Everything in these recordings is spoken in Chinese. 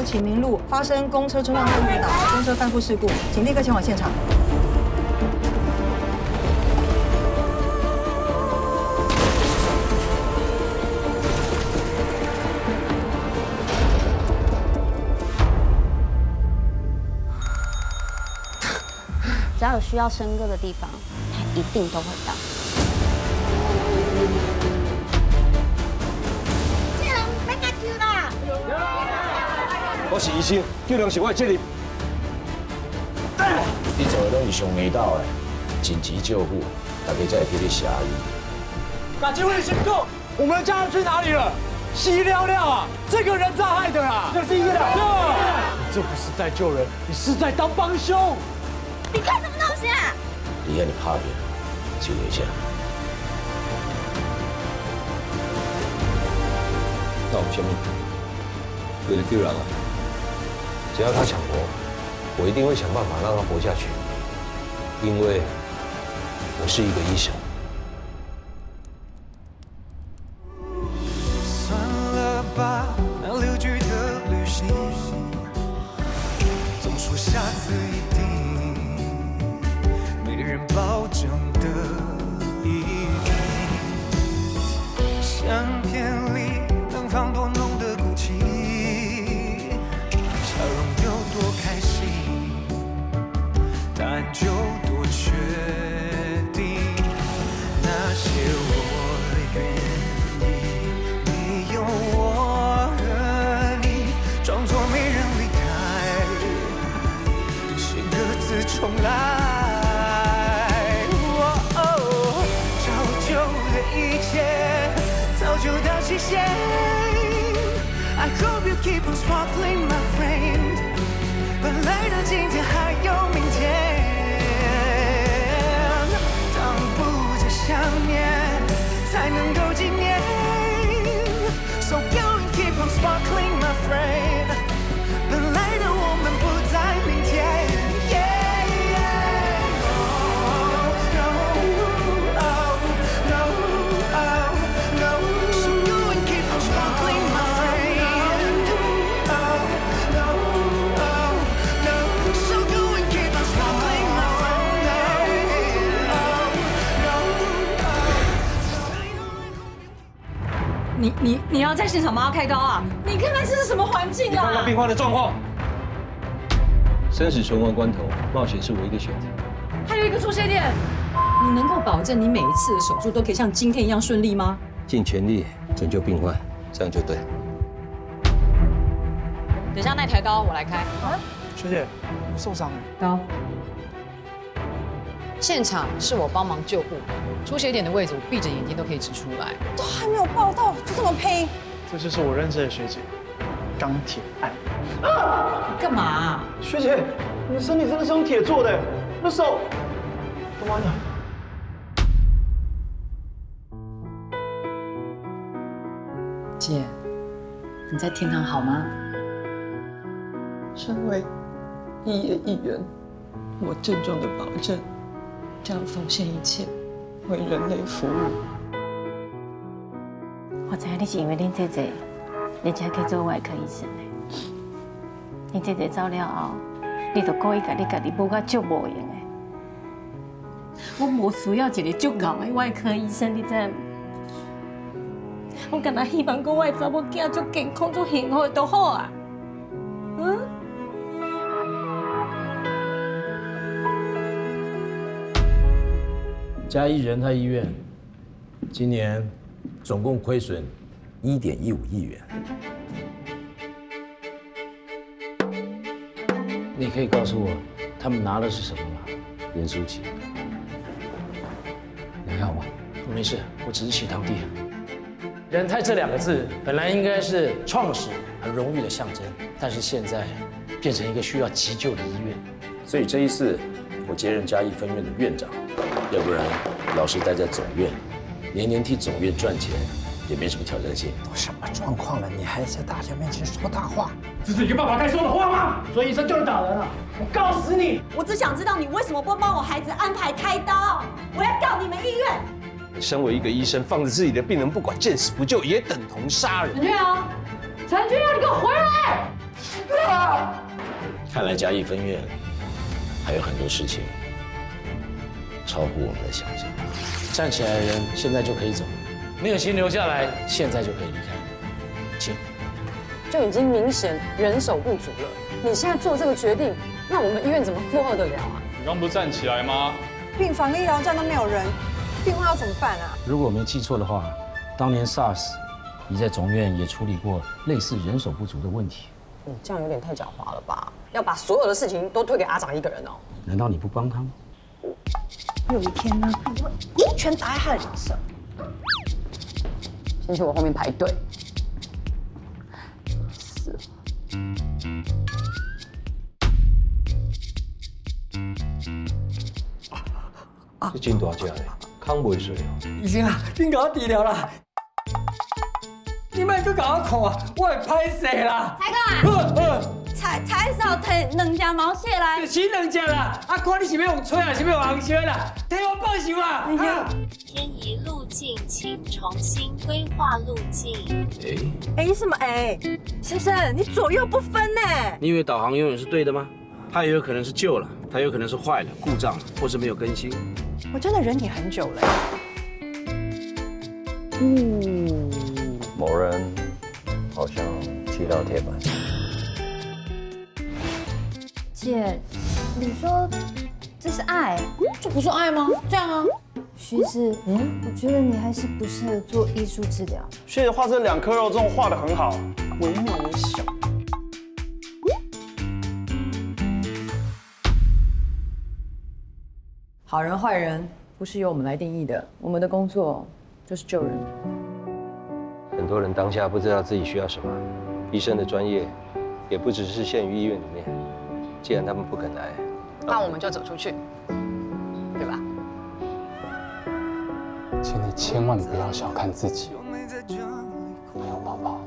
路启明路发生公车冲撞跟跌倒，公车翻覆事故，请立刻前往现场。 只要有需要笙歌的地方，他一定都会到。 这人要甲救啦！ 我是医生，救人是我的责任。 你做的拢是上味道的，紧急救护，大家才会给你下医。 把机会辛苦，我们的家人去哪里了？西亮亮啊，这个人在害的啦！这是医疗。你这不是在救人，你是在当帮凶。 你看什么东西啊？ 你看你拍片，救一下。 那我们先命，为了救人啊，只要他想活，我一定会想办法让他活下去，因为我是一个医生。 算了吧，那6句的旅行，总说下次一定。没人保证的意义，相片里能放多浓的骨气，笑容有多开心，答案就多确定。那些我愿意，没有我和你，装作没人离开，写个字重来。极限 I hope you keep on sparkling, my friend。本来的今天还有明天，当不再想念，才能够纪念。So go and keep on sparkling, my friend。本来的我们不在明天。 你要在现场帮他开刀啊？你看看这是什么环境啊！ 你看看病患的状况，生死存亡关头，冒险是唯一的选择。 还有一个出血点，你能够保证你每一次的手术都可以像今天一样顺利吗？ 尽全力拯救病患，这样就对。 等一下那台刀我来开。啊， 学姐，受伤了。 刀。现场是我帮忙救护，出血点的位置我闭着眼睛都可以指出来。 都还没有报到，就这么拼？ 这就是我认识的学姐，钢铁爱。 你干嘛啊？ 学姐，你的身体真的是用铁做的，那手怎么了？ 姐，你在天堂好吗？ 身为医业一员，我郑重的保证，将奉献一切，为人类服务。 我知你是因为恁姐姐，你才去做外科医生的。你姐姐走了后，你就故意甲你家己母甲足无用的。我无需要一个足牛的外科医生，你知影？我干那希望讲我的查某囝足健康、足幸福就好啊。嗯。 嘉义仁泰医院今年总共亏损1.15亿元。你可以告诉我，他们拿的是什么吗？盐酥鸡。你还好吗？ 我没事，我只是血糖低。仁泰这2个字本来应该是创始和荣誉的象征，但是现在变成一个需要急救的医院。 所以这一次我接任嘉义分院的院长，要不然老是待在总院，年年替总院赚钱，也没什么挑战性。 都什么状况了，你还在大家面前说大话？ 这是一个爸爸该说的话吗？ 所以医生就是打人了，我告死你！ 我只想知道你为什么不帮我孩子安排开刀？我要告你们医院！ 身为一个医生，放着自己的病人不管，见死不救，也等同杀人。 陈俊啊，陈俊啊，你给我回来！ 看来嘉义分院还有很多事情超乎我们的想象。 站起来的人现在就可以走，没有心留下来，现在就可以离开。请。 就已经明显人手不足了，你现在做这个决定，那我们医院怎么负荷得了啊？ 你刚不是站起来吗？ 病房跟医疗站都没有人，病患要怎么办啊？ 如果我没记错的话，当年 SARS， 你在总院也处理过类似人手不足的问题。 这样有点太狡猾了吧？要把所有的事情都推给阿长一个人哦？ 难道你不帮他吗？ 有一天呢，我一拳打在他的脸上。 先去我后面排队。 这真大只嘞，扛袂碎哦。 医生啊，你给我治疗啦！你莫搁甲我看啊，我会歹势啦。 才哥，才少摕2只毛蟹来。 就洗2只啦，啊，看你是要用吹还是要用红烧啦？替我报仇啦！ 偏移路径，请重新规划路径。 哎，什么哎？先生，你左右不分呢？ 你以为导航永远是对的吗？它也有可能是旧了，它有可能是坏了、故障了，或是没有更新。 我真的忍你很久了。 某人好像踢到铁板。 姐，你说这是爱？ 这不是爱吗？这样啊。 徐子，我觉得你还是不适合做艺术治疗。 学姐画这2颗肉粽画得很好，惟妙惟肖。 好人坏人不是由我们来定义的，我们的工作就是救人。 很多人当下不知道自己需要什么，医生的专业也不只是限于医院里面。既然他们不肯来， 那我们就走出去，对吧？ 请你千万不要小看自己，还有宝宝。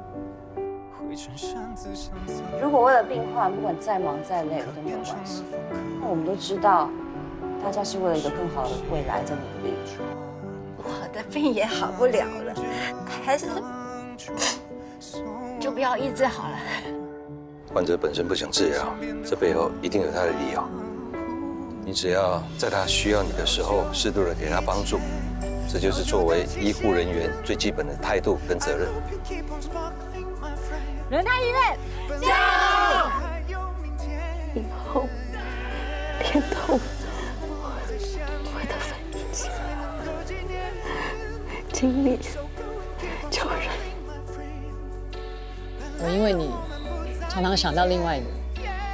如果为了病患，不管再忙再累都没有关系，那我们都知道，大家是为了一个更好的未来在努力。 我的病也好不了了，还是就不要医治好了。 患者本身不想治疗，这背后一定有他的理由。你只要在他需要你的时候，适度的给他帮助，这就是作为医护人员最基本的态度跟责任。 仁泰医院，加油！ 以后天痛，我的反应是尽力救人。 我因为你常常想到另外一个人，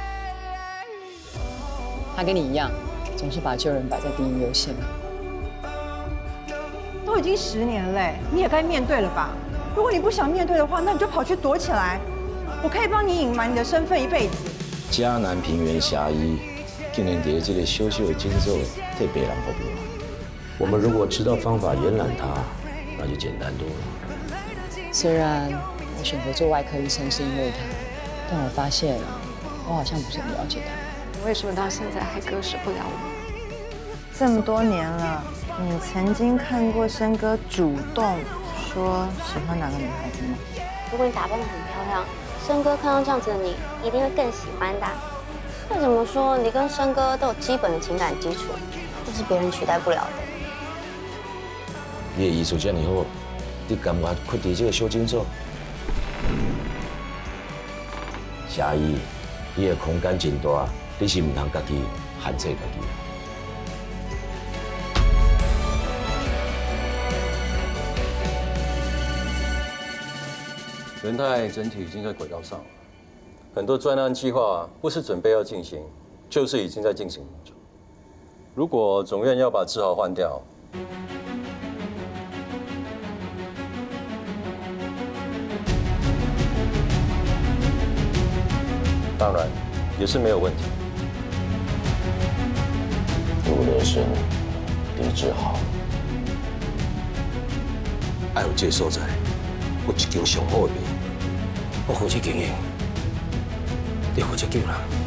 他跟你一样，总是把救人摆在第一优先。 都已经10年嘞，你也该面对了吧？如果你不想面对的话，那你就跑去躲起来。我可以帮你隐瞒你的身份一辈子。 嘉南平原侠医竟然在这个小小的诊所替别人服务。我们如果知道方法延揽他，那就简单多了。 虽然我选择做外科医生是因为他，但我发现我好像不是很了解他。 为什么到现在还割舍不了我？ 这么多年了，你曾经看过申哥主动说喜欢哪个女孩子吗？ 如果你打扮得很漂亮，申哥看到这样子的你，一定会更喜欢的。再怎么说，你跟申哥都有基本的情感基础，这是别人取代不了的。 你的艺术这么好，你甘愿缺伫这个小诊所？侠医，你的空间真大，你是唔通家己限制家己。 仁泰整体已经在轨道上了，很多专案计划不是准备要进行，就是已经在进行中。如果总院要把志豪换掉，当然也是没有问题。 陆德生、李志豪， 还有这所在，有一间上好的病。 我负责经营，你负责救人。